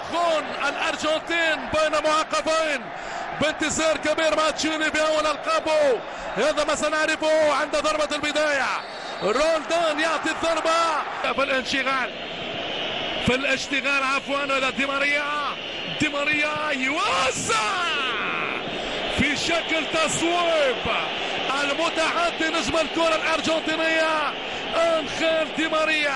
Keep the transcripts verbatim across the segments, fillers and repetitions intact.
تخون الأرجنتين بين معقبين بانتصار كبير مع تشيلي بأول ألقابه. هذا ما سنعرفه عند ضربة البداية. رولدان يعطي الضربة في الانشغال في الاشتغال عفوا إلى دي ماريا. دي ماريا يوسع في شكل تصويب المتحدي نجم الكرة الأرجنتينية أنخيل دي ماريا.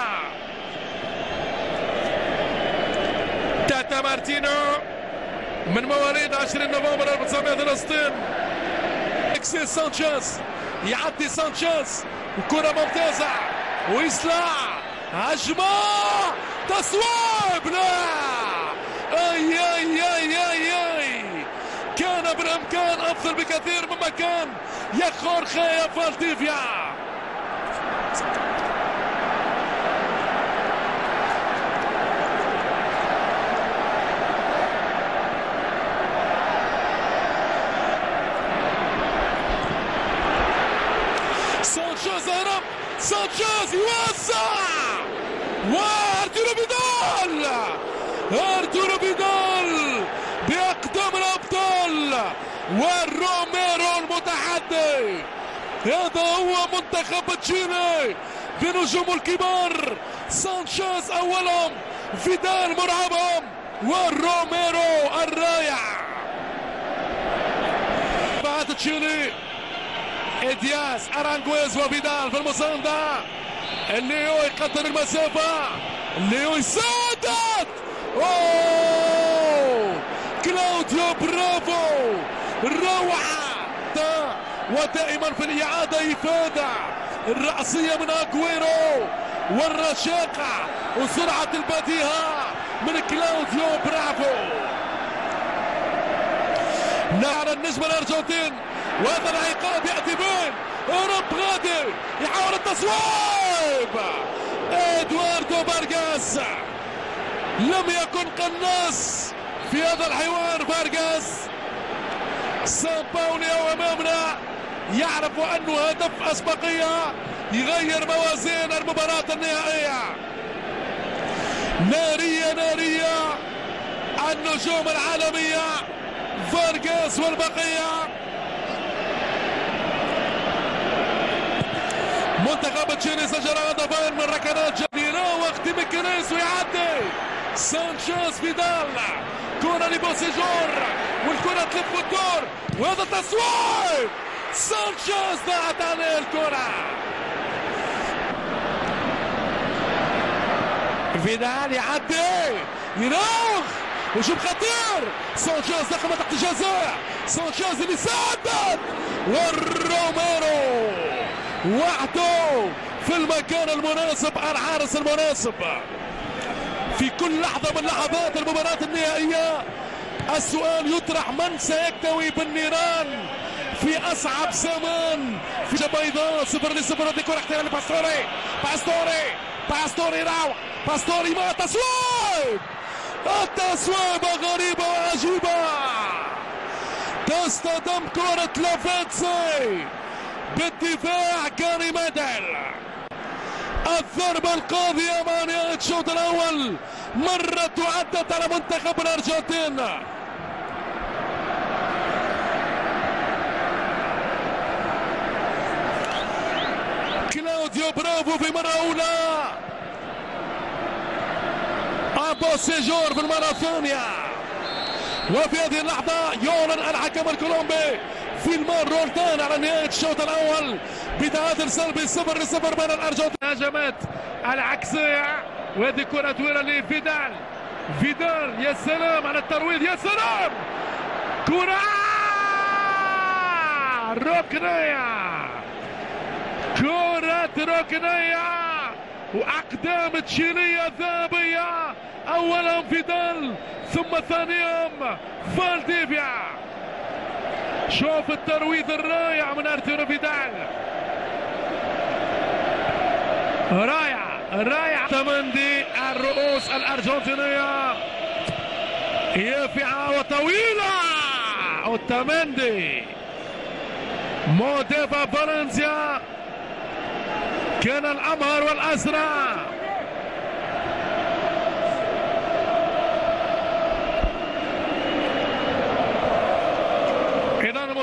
تاتا مارتينو من مواليد عشرين نوفمبر ألف وتسعمائة وثلاثة وستين. إكسيس سانشيز يعدي سانشيز وكرة ممتازة ويسلع هجمة تصويب. لا اي اي اي اي اي كان بالامكان افضل بكثير مما كان يا خورخي يا فالديفيا. سانشيز هرب. سانشيز يوسع وارتورو فيدال. ارتورو فيدال باقدام الابطال والروميرو المتحدي. هذا هو منتخب تشيلي بنجوم الكبار. سانشيز اولهم، فيدال مرعبهم، والروميرو الرائع. بعد تشيلي إدياس أرانغويز وفيدال في المساندة. الليو يقدر المسافة. الليو يسدد. اوه كلاوديو برافو روعة. ودائما في الإعادة إفادة. الرأسية من أغويرو والرشاقة وسرعة البديهة من كلاوديو برافو. نعم النجم الأرجنتين وهذا العقاب يأتي بين أوروب غادي يحاول التصويب. إدواردو فارغاس لم يكن قناص في هذا الحوار. فارغاس سان باولو أمامنا يعرف أنه هدف أسبقية يغير موازين المباراة النهائية. نارية نارية النجوم العالمية فارغاس والبقية. منتخب تشيلي سجل هدفين من ركلات جديرة وقت ميكينيس ويعدي سانشيز فيدال. كرة لبوسيجور والكرة تلف وتدور وهذا التصويب. سانشيز ضاعت عليه الكرة. فيدال يعدي يراوغ وشوف خطير. سانشيز دخل تحت الجزاء. سانشيز اللي سدد والروميرو وحده في المكان المناسب، الحارس المناسب. في كل لحظة من لحظات المباراة النهائية السؤال يطرح: من سيكتوي بالنيران في أصعب زمان؟ في بيضاء صفر لصفر. هذه كرة احتلال باستوري. باستوري باستوري راوح. باستوري ما تصويب. التصويبة غريبة وعجيبة. تصطدم كرة لافيتسي بالدفاع كاري ميدل. الضربة القاضية مع نهاية الشوط الأول مرت وعدت على منتخب الأرجنتين. كلاوديو برافو في مرة أولى. بوسيجور في المرة الثانية. وفي هذه اللحظة يعلن الحكم الكولومبي في المار رولدان على نهاية الشوط الأول بتعادل سلبي صفر لصفر بين الأرجنتين. هجمات العكسية وهذه كرة طويلة لفيدال. فيدال يا سلام على الترويض، يا سلام. كرة ركنية. كرة ركنية وأقدام تشيلية ذهبية. أولا فيدال ثم ثانيا فالديفيا. شوف الترويض الرائع من ارتورو فيدال. رائع رائع. تمندي الرؤوس الأرجنتينية يافعة وطويلة. وتمندي موديفا فالنسيا كان الأمهر والأسرع.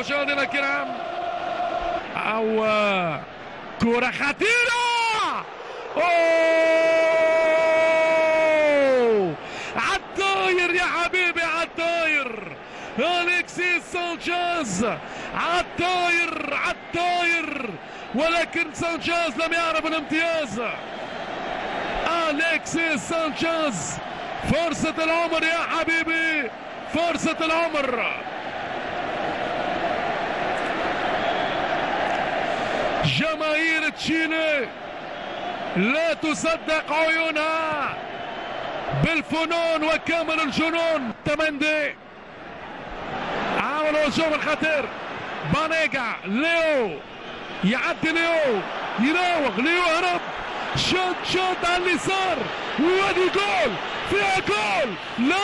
مشاهدينا الكرام، او كرة خطيرة. اوه عالطاير يا حبيبي، عالطاير أليكسيس سانشيز، عالطاير عالطاير، ولكن سانشيز لم يعرف الامتياز. أليكسيس سانشيز، فرصة العمر يا حبيبي، فرصة العمر. جماهير تشيلي لا تصدق عيونها بالفنون وكامل الجنون. تمندي عمل الهجوم الخطير، بانيجا، ليو يعدي، ليو يراوغ، ليو هرب، شوت شوت على اليسار، وادي جول، فيها جول، لا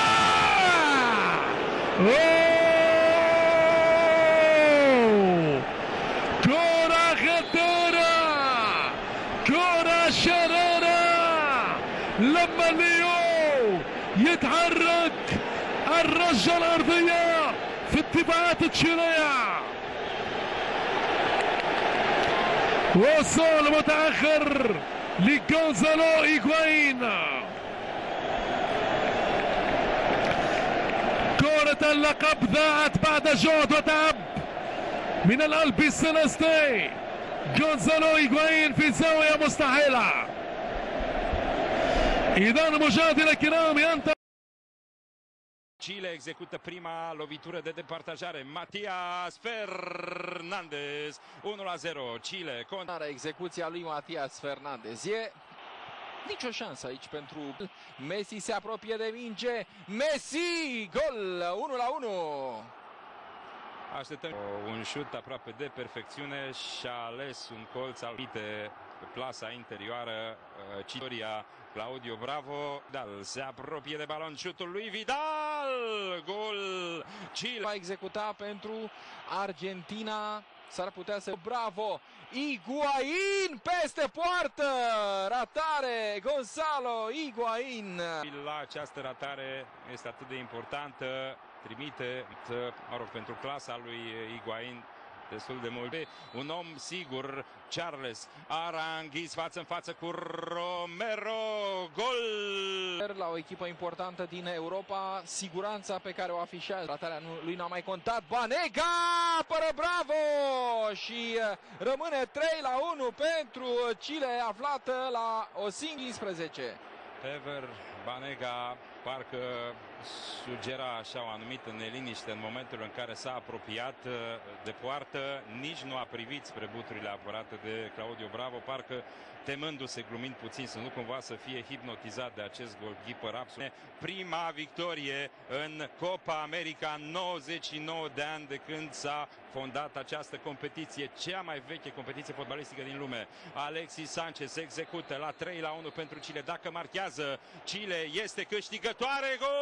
أوه. كرة خطيرة، كرة شرارة، لما ليو يتحرك الرجة الأرضية في الدفاعات تشيلية. وصول متأخر لغونزالو إيغواين. كرة اللقب ضاعت بعد جهد وتعب من الألبي السيليستي. غونزالو إيغواين في زاوية مستحيلة. إذا مشاهدينا الكرام ينتهي. Chile execută prima lovitură de departajare. Matias Fernandez, unu la zero. Chile contra execuția lui Matias Fernandez. E nicio șansă aici pentru Messi, se apropie de minge. Messi, gol, unu la unu. Așteptăm un șut aproape de perfecțiune și a ales un colț al pe plasa interioară. Citoria Claudio Bravo, Vidal se apropie de balon, șutul lui Vidal, gol. Chile va executa pentru Argentina, s-ar putea să... Bravo, Higuaín peste poartă, ratare, Gonzalo Higuaín. La această ratare este atât de importantă, trimite, mă rog, pentru clasa lui Higuaín destul de mult. Un om sigur, Charles Aranguiz, față în față cu Romero, gol! La o echipă importantă din Europa, siguranța pe care o afișează. Ratarea lui n-a mai contat, Banega, apără Bravo și rămâne trei la unu pentru Chile, aflată la o cincisprezece. Ever Banega parcă sugera așa o anumită neliniște în momentul în care s-a apropiat de poartă, nici nu a privit spre buturile apărate de Claudio Bravo, parcă temându-se, glumind puțin, să nu cumva să fie hipnotizat de acest goalkeeper absolut. Prima victorie în Copa America, nouăzeci și nouă de ani de când s-a fondat această competiție, cea mai veche competiție fotbalistică din lume. Alexis Sanchez execută la trei la unu pentru Chile. Dacă marchează, Chile este câștigătoare. Gol!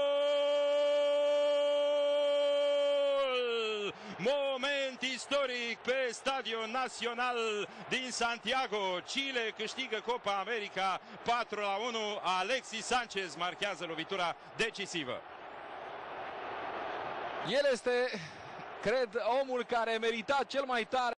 Moment istoric pe Stadion Național din Santiago. Chile câștigă Copa America patru la unu. Alexis Sanchez marchează lovitura decisivă. El este, cred, omul care merita cel mai tare